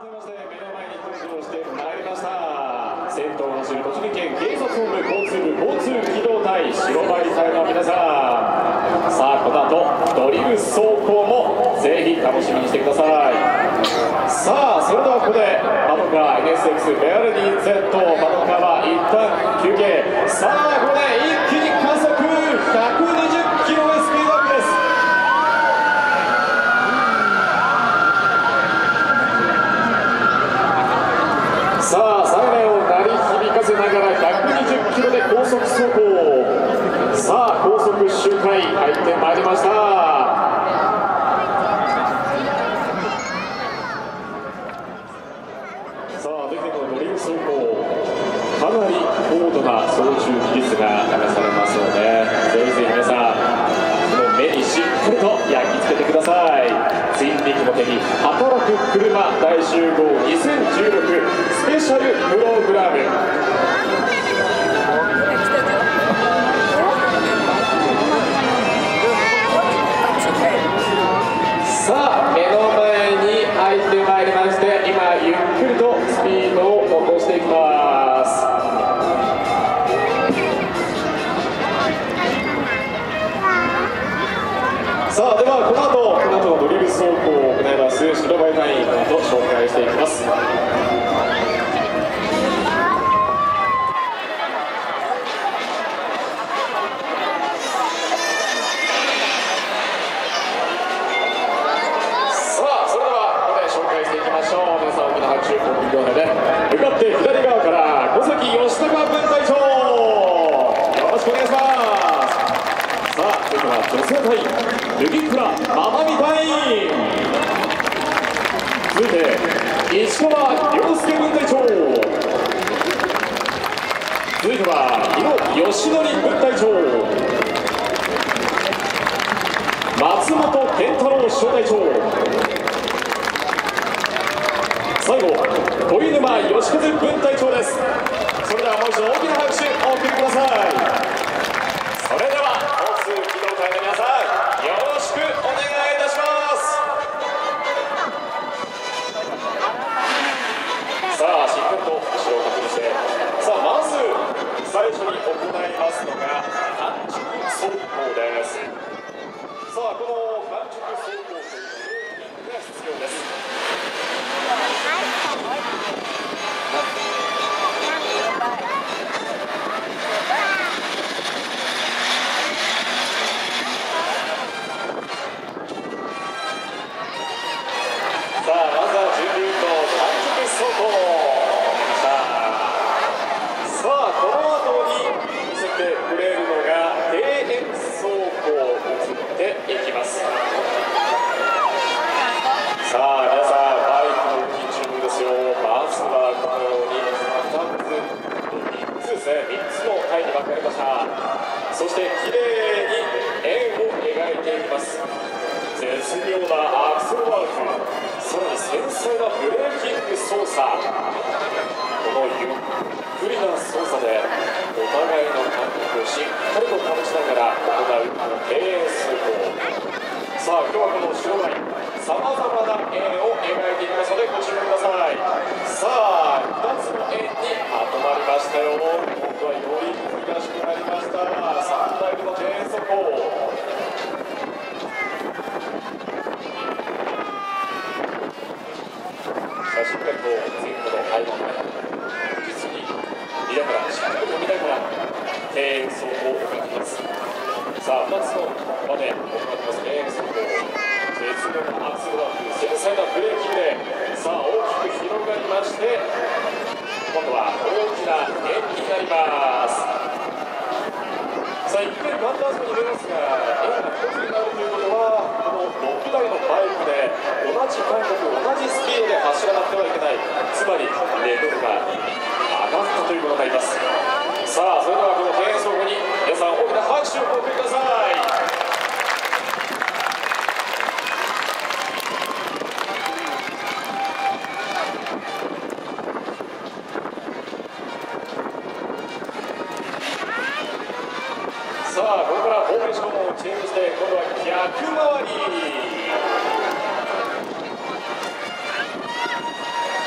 改めまして目の前に登場してまいりました。先頭を走る栃木県警察本部交通部交通機動隊白バイ隊の皆さん、さあこの後ドリル走行もぜひ楽しみにしてください。さあそれではここでパトカー NSX ベアレディ Z パトカーは一旦休憩。さあここで一気に加速120キロへスピードアップです。さあサイレンを鳴り響かせながら120キロで高速走行。さあ高速周回入ってまいりました。さあ出てこのドリル走行、かなり高度な操縦技術が試されますので、ぜひぜひ皆さんこの目にしっかりと焼き付けてください。ツインリンクの手に働く車大集合2016スペシャルプログラム。さあ目の前に入ってまいりまして、今ゆっくりとスピードを落としていきます。さあではこの後のドリル走行を行います白バイ隊員と紹介していきます。向かって左側から小崎吉高分隊長、よろしくお願いします。さあ続いては女性隊員麦倉まなみ隊員、続いて石川亮介分隊長、続いては日野義則分隊長、松本健太郎小隊長、最後小犬沼義和分隊長です。それではもう一度大きな拍手お送りください。それでは交通機動隊の皆さんよろしくお願いいたします。さあしっかりと後ろを確認して、さあまず最初に行いますのが完熟走行です。さあこの完熟走行というのが必要です。さあまずは準備運動完熟走行。さあこの後に見せてくれるのが庭園走行を移っていきます。さあ皆さんバイクの運賃中ですよ。まずはこのように3つですね、3つの階に分かれました。そしてきれいに円を描いていきます。絶妙なアクセルワーク、さらに繊細なブレーキング操作、このゆっくりな操作でお互いの感覚をしっかりと保ちながら行うこの庭園走行。さあ今日はこの後ろ側にさまざまな円を描いていきますのでご注目ください。さあ2つの円にまとまりましたよ。今度はより難しくなりました。3台目の庭園走行。しっかりと前後の合間実に見ながらしっかりと見ながら庭園走行を行っています。さあ2つの場面行ってます庭園走行。絶妙なアクセルワーク、繊細なブレーキでさあ大きく広がりまして、今度は大きな円になります。さあ一見簡単そうに見えますが、円が1つになるということはこの6台のバイクで同じ感覚同じスピードで走らなくてはいけない、つまりレベルが上がったということになります。さあそれではこの庭園走行に皆さん大きな拍手をお送りください。さあここからフォーメーションをチェンジして今度は逆回り。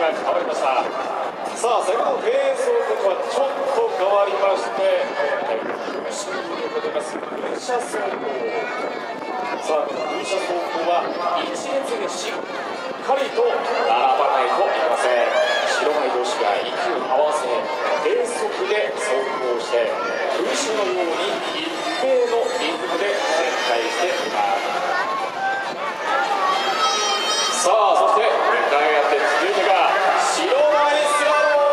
が変わりました。さあ先ほどの低速とはちょっと変わりまして、空車でございます。空車走行。さあこの空車走行は一列にしっかりと並ばないといけません。白バイ同士が息を合わせ低速で走行して空車のように一定のリズムで旋回しています。さあそして向かい合って続いてが白バイスラロ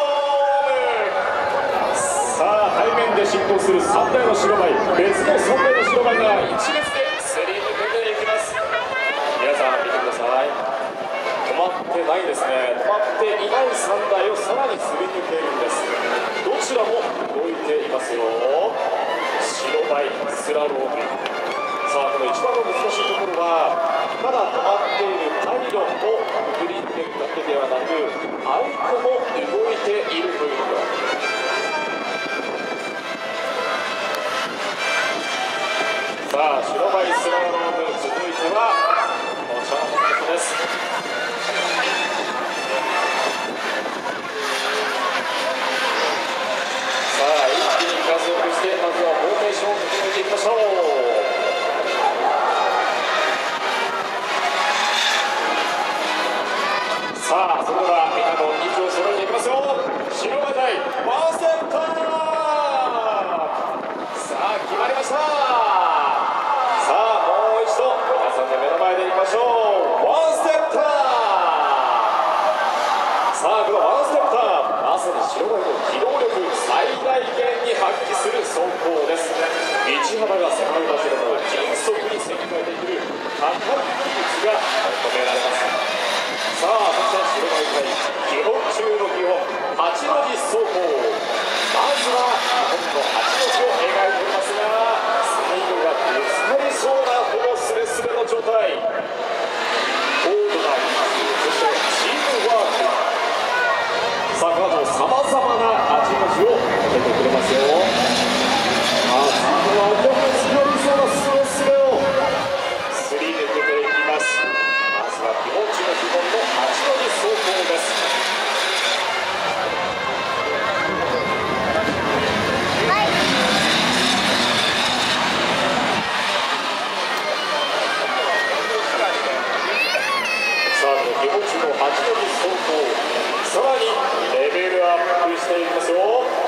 ーム。さあ背面で進行する3台の白バイ、別の3台の白バイが一列ですり抜けていきます。皆さん見てください。止まってないですね。止まっていない3台をさらにすり抜けるんです。どちらも動いていますよ。白バイスラローム。さあこの一番の難しいところはただ止まっているパイロンをくぐり抜けるだけではなく相手も動いているということ。さあ白バイスラローム続いてはこちらのことです。さあ一気に加速してまずはフォーメーションを整えていきましょう。さあそれではみんなの位置を揃えていきますよ。白バイ隊ワンステップターン。さあ決まりました。さあもう一度皆さんで目の前でいきましょう。ワンステップターン。さあこのワンステップターンまさに白バイの機動力最大限に発揮する走行です。道幅が狭い場所でも迅速に旋回できる高い技術が求められます。さあそして白バイ隊基本中の基本8の字走行。まずは基本の8の字を描いていますが最後がぶつかりそうなほぼスレスレの状態。高度な技術、そしてチームワーク。さあこの後さまざまな8の字を出てくれますよ。次はぶつかりそうなスレスレをすり抜けていきます。まずは基本中の基本の8の字走行です。さあこの基本中の8の字走行、さらにレベルアップしていきますよ。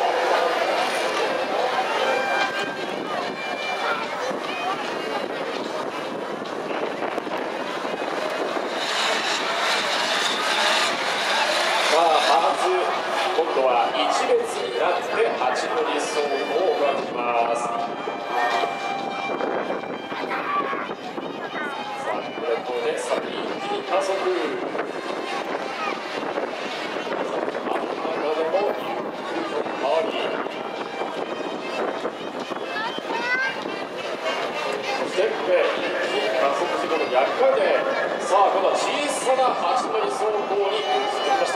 今度は一列になって8の字走行を行っています。さあこれとでさらに一気に加速。真ん中でもゆっくりと回り、そして一気に加速してこの逆回転。さあ今度は小さな8の字走行に移ってきました。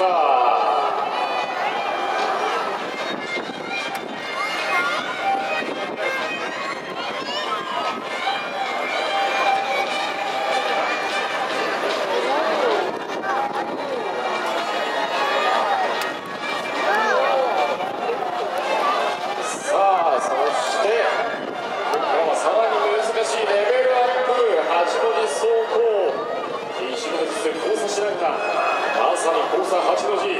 まさに交差8の字。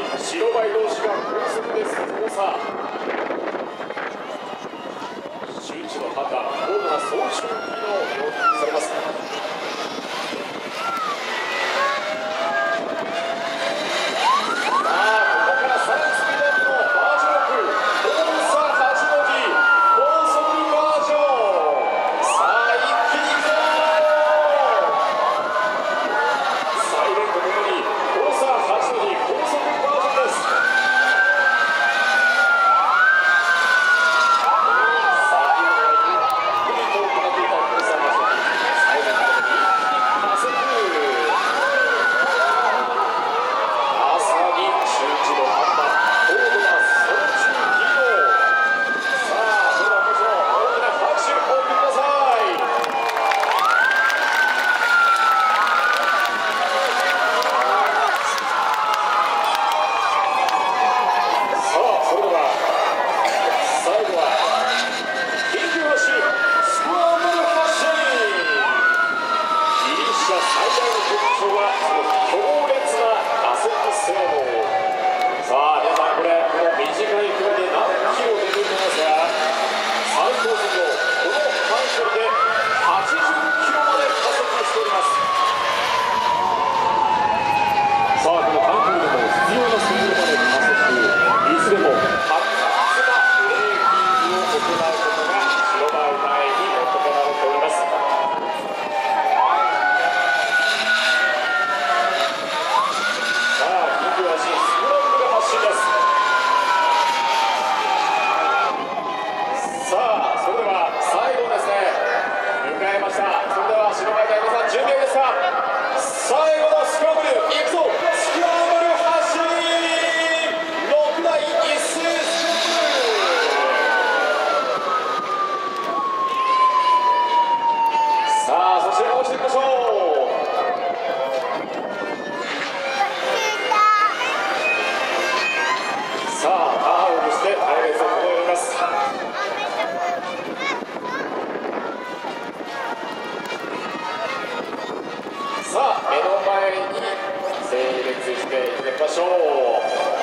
集合していきましょう。さあターンをして隊列を整えます。さあ目の前に整列していきましょう。